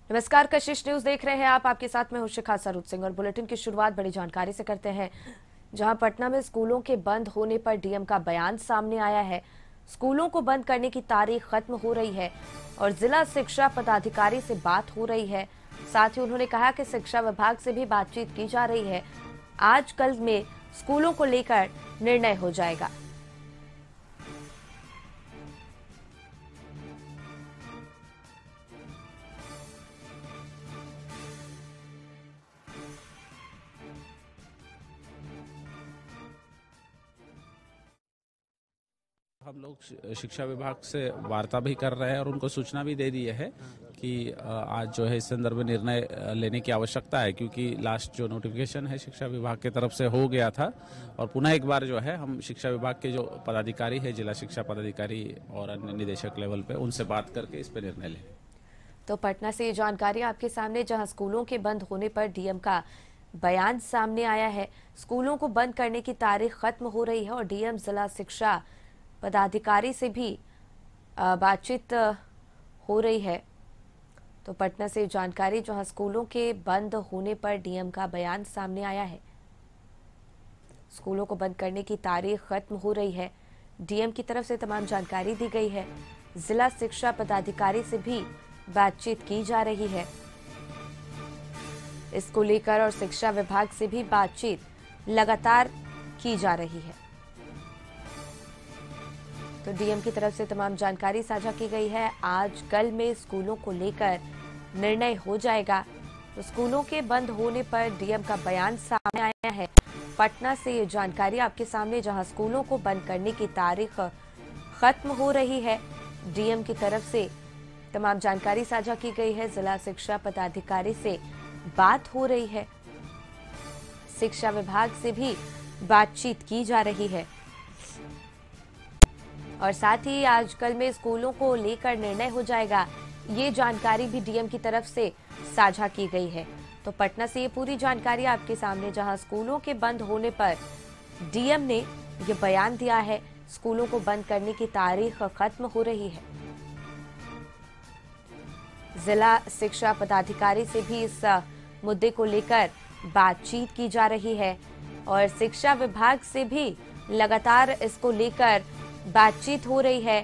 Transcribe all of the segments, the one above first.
नमस्कार, कशिश न्यूज देख रहे हैं आप। आपके साथ में हूं शिखा सरूप सिंह और बुलेटिन की शुरुआत बड़ी जानकारी से करते हैं, जहां पटना में स्कूलों के बंद होने पर डीएम का बयान सामने आया है। स्कूलों को बंद करने की तारीख खत्म हो रही है और जिला शिक्षा पदाधिकारी से बात हो रही है। साथ ही उन्होंने कहा कि शिक्षा विभाग से भी बातचीत की जा रही है। आज कल में स्कूलों को लेकर निर्णय हो जाएगा। हम लोग शिक्षा विभाग से वार्ता भी कर रहे हैं और उनको सूचना भी दे दी है कि आज जो है इस संदर्भ में निर्णय लेने की आवश्यकता है, क्योंकि लास्ट जो नोटिफिकेशन है शिक्षा विभाग की तरफ से हो गया था और पुनः एक बार जो है हम शिक्षा विभाग के जो पदाधिकारी है, जिला शिक्षा पदाधिकारी और अन्य निदेशक लेवल पे उनसे बात करके इस पे निर्णय लें। तो पटना से ये जानकारी आपके सामने, जहां स्कूलों के बंद होने पर डीएम का बयान सामने आया है। स्कूलों को बंद करने की तारीख खत्म हो रही है और डीएम जिला शिक्षा पदाधिकारी से भी बातचीत हो रही है। तो पटना से जानकारी, जहां स्कूलों के बंद होने पर डीएम का बयान सामने आया है। स्कूलों को बंद करने की तारीख खत्म हो रही है, डीएम की तरफ से तमाम जानकारी दी गई है। जिला शिक्षा पदाधिकारी से भी बातचीत की जा रही है। इसको लेकर और शिक्षा विभाग से भी बातचीत लगातार की जा रही है। तो डीएम की तरफ से तमाम जानकारी साझा की गई है। आज कल में स्कूलों को लेकर निर्णय हो जाएगा। तो स्कूलों के बंद होने पर डीएम का बयान सामने आया है। पटना से ये जानकारी आपके सामने, जहां स्कूलों को बंद करने की तारीख खत्म हो रही है। डीएम की तरफ से तमाम जानकारी साझा की गई है। जिला शिक्षा पदाधिकारी से बात हो रही है। शिक्षा विभाग से भी बातचीत की जा रही है और साथ ही आज कल में स्कूलों को लेकर निर्णय हो जाएगा। ये जानकारी भी डीएम की तरफ से साझा की गई है। तो पटना से ये पूरी जानकारी आपके सामने, जहां स्कूलों के बंद होने पर डीएम ने ये बयान दिया है। स्कूलों को बंद करने की तारीख खत्म हो रही है। जिला शिक्षा पदाधिकारी से भी इस मुद्दे को लेकर बातचीत की जा रही है और शिक्षा विभाग से भी लगातार इसको लेकर बातचीत हो रही है।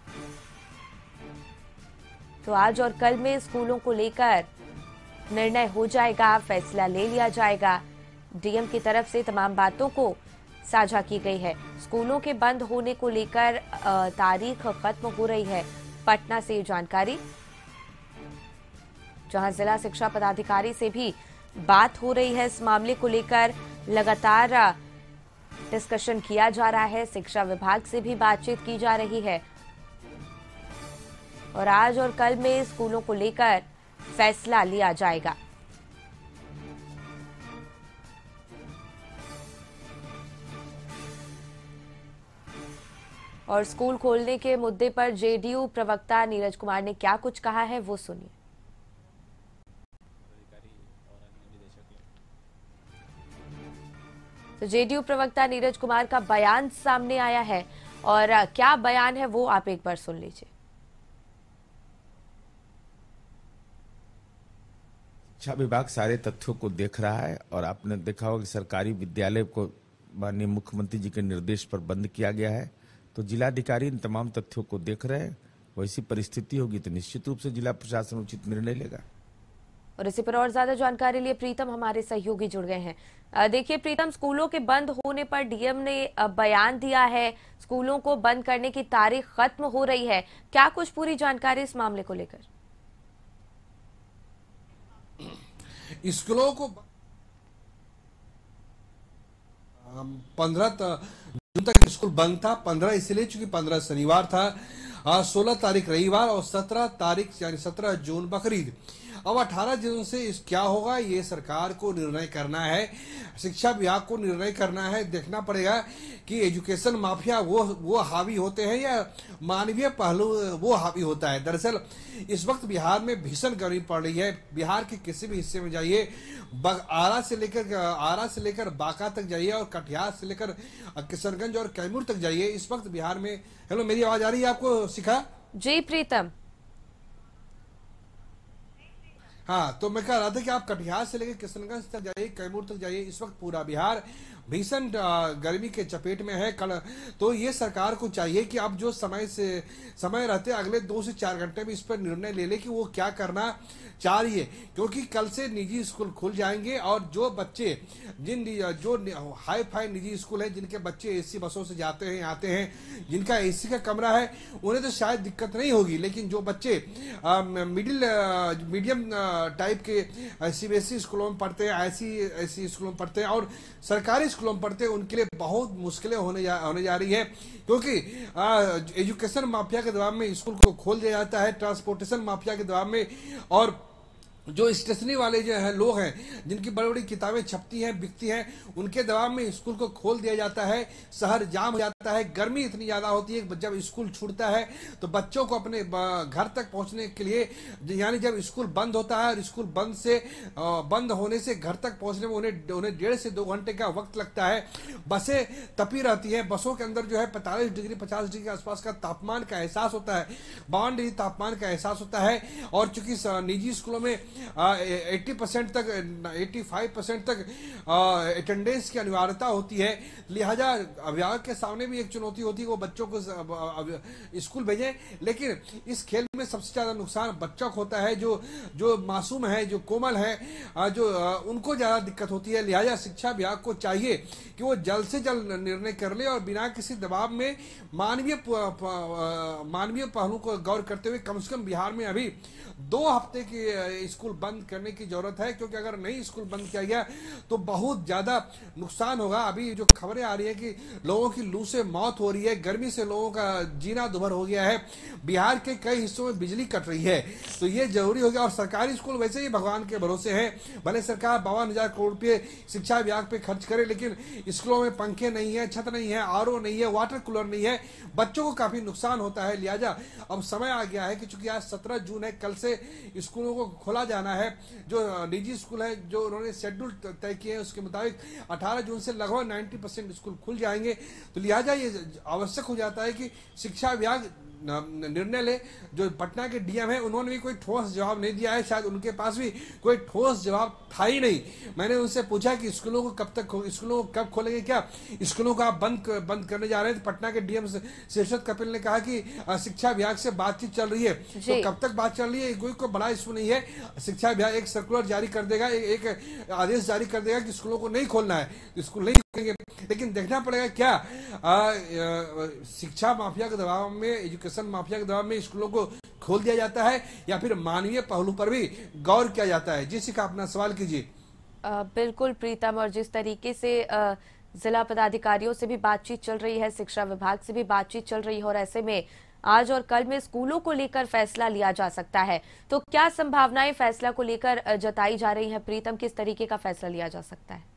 तो आज और कल में स्कूलों को लेकर निर्णय हो जाएगा, फैसला ले लिया जाएगा। डीएम की तरफ से तमाम बातों को साझा की गई है। स्कूलों के बंद होने को लेकर तारीख खत्म हो रही है। पटना से ये जानकारी, जहां जिला शिक्षा पदाधिकारी से भी बात हो रही है। इस मामले को लेकर लगातार डिस्कशन किया जा रहा है। शिक्षा विभाग से भी बातचीत की जा रही है और आज और कल में स्कूलों को लेकर फैसला लिया जाएगा। और स्कूल खोलने के मुद्दे पर जेडीयू प्रवक्ता नीरज कुमार ने क्या कुछ कहा है, वो सुनिए। तो जेडीयू प्रवक्ता नीरज कुमार का बयान सामने आया है और क्या बयान है वो आप एक बार सुन लीजिए। शिक्षा विभाग सारे तथ्यों को देख रहा है और आपने देखा होगा कि सरकारी विद्यालय को माननीय मुख्यमंत्री जी के निर्देश पर बंद किया गया है। तो जिलाधिकारी इन तमाम तथ्यों को देख रहे हैं। वैसी परिस्थिति होगी तो निश्चित रूप से जिला प्रशासन उचित निर्णय लेगा। और इसी पर और ज्यादा जानकारी लिए प्रीतम हमारे सहयोगी जुड़ गए हैं। देखिए प्रीतम, स्कूलों के बंद होने पर डीएम ने बयान दिया है। स्कूलों को बंद करने की तारीख खत्म हो रही है। क्या कुछ पूरी जानकारी इस मामले को लेकर? स्कूलों को 15 जून तक स्कूल बंद था। 15 इसलिए चूंकि 15 शनिवार था, 16 तारीख रविवार और 17 तारीख यानी 17 जून बकरीद। अब 18 जून से क्या होगा ये सरकार को निर्णय करना है, शिक्षा विभाग को निर्णय करना है। देखना पड़ेगा कि एजुकेशन माफिया वो हावी होते हैं या मानवीय पहलू वो हावी होता है। दरअसल इस वक्त बिहार में भीषण गर्मी पड़ रही है। बिहार के किसी भी हिस्से में जाइए, आरा से लेकर बांका तक जाइए और कटिहार से लेकर किशनगंज और कैमूर तक जाइए। इस वक्त बिहार में, हेलो मेरी आवाज आ रही है आपको शिखा? जी प्रीतम। हाँ, तो मैं कह रहा था कि आप कटिहार से लेकर किशनगंज तक जाइए, कैमूर तक जाइए, इस वक्त पूरा बिहार भीषण गर्मी के चपेट में है। कल तो ये सरकार को चाहिए कि अब जो समय रहते अगले 2 से 4 घंटे में इस पर निर्णय ले ले कि वो क्या करना चाह रही है, क्योंकि कल से निजी स्कूल खुल जाएंगे और जो बच्चे जो हाई फाई निजी स्कूल है, जिनके बच्चे एसी बसों से जाते हैं आते हैं, जिनका एसी का कमरा है, उन्हें तो शायद दिक्कत नहीं होगी, लेकिन जो बच्चे मीडियम टाइप के सीबीएसई स्कूलों में पढ़ते हैं, ऐसी स्कूलों में पढ़ते हैं और सरकारी स्कूलों में पढ़ते हैं, उनके लिए बहुत मुश्किलें होने जा रही है, क्योंकि एजुकेशन माफिया के दबाव में स्कूल को खोल दिया जाता है, ट्रांसपोर्टेशन माफिया के दबाव में, और जो स्टेशनरी वाले जो है लोग हैं, जिनकी बड़ी बड़ी किताबें छपती हैं बिकती हैं, उनके दबाव में स्कूल को खोल दिया जाता है, शहर जाम हो जाता है, गर्मी इतनी ज्यादा होती है जब स्कूल छूटता है तो बच्चों को अपने घर तक पहुंचने के लिए, यानी जब स्कूल बंद होता है और स्कूल बंद होने से घर तक पहुंचने में उन्हें 1.5 से 2 घंटे का वक्त लगता है। बसें तपी रहती हैं, बसों के अंदर जो है 45 डिग्री 50 डिग्री के आसपास का तापमान का एहसास होता है, 52 डिग्री तापमान का एहसास होता है, और चूंकि निजी स्कूलों में 80% तक 85% तक अटेंडेंस की अनिवार्यता होती है, लिहाजा अभिभावक के सामने भी एक चुनौती होती है वो बच्चों को स्कूल भेजें, लेकिन इस खेल में सबसे ज्यादा नुकसान बच्चों को होता है, जो मासूम है, जो कोमल है, जो उनको ज्यादा दिक्कत होती है। लिहाजा शिक्षा विभाग को चाहिए कि वो जल्द से जल्द निर्णय कर ले और बिना किसी दबाव में मानवीय पहलू को गौर करते हुए कम से कम बिहार में अभी 2 हफ्ते की स्कूल बंद करने की जरूरत है, क्योंकि अगर नहीं स्कूल बंद किया गया तो बहुत ज्यादा नुकसान होगा। अभी जो खबरें आ रही है कि लोगों की लू से मौत हो रही है, गर्मी से लोगों का जीना दुभर हो गया है, बिहार के कई हिस्सों में बिजली कट रही है, तो ये जरूरी हो गया। और सरकारी स्कूल वैसे ही भगवान के भरोसे हैं, भले सरकार 52,000 करोड़ रुपये शिक्षा विभाग पे खर्च करे, लेकिन स्कूलों में पंखे नहीं है, छत नहीं है, आरओ नहीं है, वाटर कूलर नहीं है, बच्चों को काफी नुकसान होता है। लिहाजा अब समय आ गया है कि चूंकि आज 17 जून है, कल से स्कूलों को खोला जाना है। जो निजी स्कूल है, जो उन्होंने शेड्यूल तय किए हैं उसके मुताबिक 18 जून से लगभग 90% स्कूल खुल जाएंगे, तो लिहाजा ये आवश्यक हो जाता है कि शिक्षा विभाग निर्णय ले। जो पटना के डीएम है उन्होंने भी कोई ठोस जवाब नहीं दिया है, शायद उनके पास भी कोई ठोस जवाब था ही नहीं। मैंने उनसे पूछा कि स्कूलों को कब खोलेंगे, क्या स्कूलों को आप बंद करने जा रहे हैं, तो पटना के डीएम शीर्षद कपिल ने कहा कि शिक्षा विभाग से बातचीत चल रही है। तो कब तक बात चल रही है, कोई बड़ा इशू नहीं है। शिक्षा विभाग एक सर्कुलर जारी कर देगा, एक आदेश जारी कर देगा कि स्कूलों को नहीं खोलना है, स्कूल नहीं खोलेंगे, लेकिन देखना पड़ेगा क्या शिक्षा माफिया के दबाव में, एजुकेशन माफिया के दबाव में स्कूलों को खोल दिया जाता है या फिर मानवीय पहलू पर भी गौर किया जाता है। जी शिखा, अपना सवाल कीजिए। बिल्कुल प्रीतम, और जिस तरीके से जिला पदाधिकारियों से भी बातचीत चल रही है, शिक्षा विभाग से भी बातचीत चल रही है, और ऐसे में आज और कल में स्कूलों को लेकर फैसला लिया जा सकता है, तो क्या संभावनाएं फैसला को लेकर जताई जा रही हैं प्रीतम, किस तरीके का फैसला लिया जा सकता है?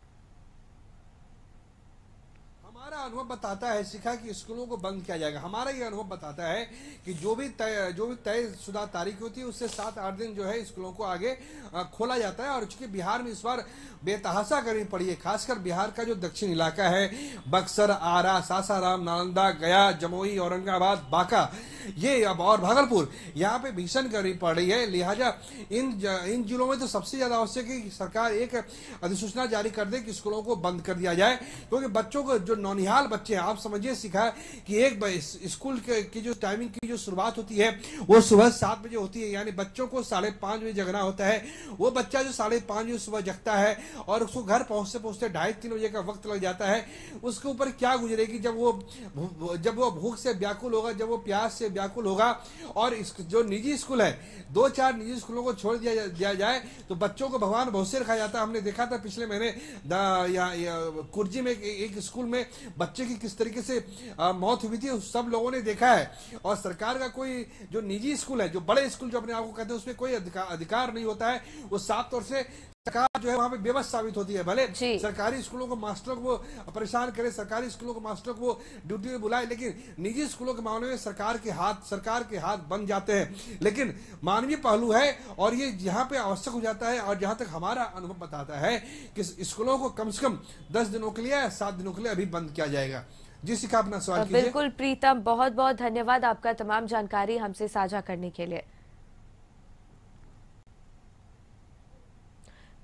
हमारा अनुभव बताता है शिखा कि स्कूलों को बंद किया जाएगा। हमारा ये अनुभव बताता है कि जो भी तयशुदा तारीख होती है उससे 7-8 दिन जो है स्कूलों को आगे खोला जाता है। और चूंकि बिहार में इस बार बेतहाशा गर्मी पड़ी है, खासकर बिहार का जो दक्षिण इलाका है, बक्सर, आरा, सासाराम, नालंदा, गया, जमुई, औरंगाबाद, बांका, ये अब और भागलपुर, यहाँ पे भीषण गर्मी पड़ रही है। लिहाजा इन जिलों में तो सबसे ज्यादा आवश्यक है कि सरकार एक अधिसूचना जारी कर दे कि स्कूलों को बंद कर दिया जाए, क्योंकि बच्चों को, जो नौनिहाल बच्चे हैं, आप समझिए सिखा कि एक स्कूल की जो टाइमिंग की जो शुरुआत होती है वो सुबह 7 बजे होती है, यानी बच्चों को 5:30 बजे जगना होता है। वो बच्चा जो 5:30 बजे सुबह जगता है और उसको घर पहुंचते 2:30-3 बजे का वक्त लग जाता है, उसके ऊपर क्या गुजरेगी जब वो भूख से व्याकुल होगा, जब वो प्यास से व्याकुल होगा। और जो निजी स्कूल है, 2-4 निजी स्कूलों को छोड़ दिया जाए तो बच्चों को भगवान भरोसे रखा जाता है। हमने देखा था पिछले महीने कुर्जी में एक स्कूल में बच्चे की किस तरीके से मौत हुई थी, सब लोगों ने देखा है। और सरकार का कोई, जो निजी स्कूल है, जो बड़े स्कूल जो अपने आप को कहते हैं, उसमें कोई अधिकार नहीं होता है। वो साफ तौर से सरकार जो है वहां पे बेबस साबित होती है। भले सरकारी स्कूलों को मास्टरों को वो परेशान करे, सरकारी स्कूलों को मास्टरों को वो ड्यूटी में बुलाए, लेकिन निजी स्कूलों के मामले में सरकार के हाथ बन जाते हैं। लेकिन मानवीय पहलू है और ये यहाँ पे आवश्यक हो जाता है। और जहां तक हमारा अनुभव बताता है कि स्कूलों को कम से कम 10 दिनों के लिए या 7 दिनों के लिए अभी बंद किया जाएगा। जी शिखा, अपना सवाल कीजिए। बिल्कुल प्रीतम, बहुत बहुत धन्यवाद आपका तमाम जानकारी हमसे साझा करने के लिए।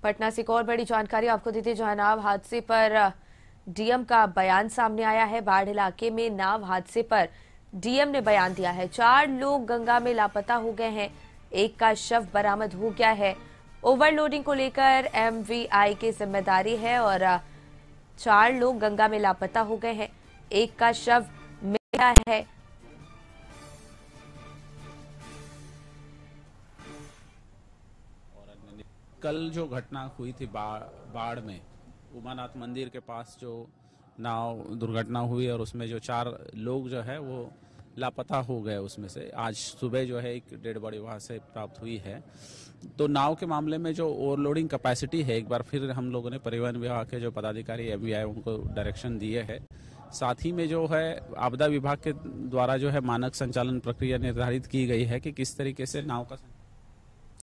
पटना से एक और बड़ी जानकारी आपको देते, जहां नाव हादसे पर डीएम का बयान सामने आया है। बाढ़ इलाके में नाव हादसे पर डीएम ने बयान दिया है। 4 लोग गंगा में लापता हो गए हैं, एक का शव बरामद हो गया है। ओवरलोडिंग को लेकर एमवीआई की जिम्मेदारी है और 4 लोग गंगा में लापता हो गए हैं, एक का शव मिला है। कल जो घटना हुई थी बाढ़ में, उमानाथ मंदिर के पास जो नाव दुर्घटना हुई और उसमें जो 4 लोग जो है वो लापता हो गए, उसमें से आज सुबह जो है एक डेड बॉडी वहाँ से प्राप्त हुई है। तो नाव के मामले में जो ओवरलोडिंग कैपेसिटी है, एक बार फिर हम लोगों ने परिवहन विभाग के जो पदाधिकारी एमवीआई उनको डायरेक्शन दिए है। साथ ही में जो है आपदा विभाग के द्वारा जो है मानक संचालन प्रक्रिया निर्धारित की गई है कि किस तरीके से नाव का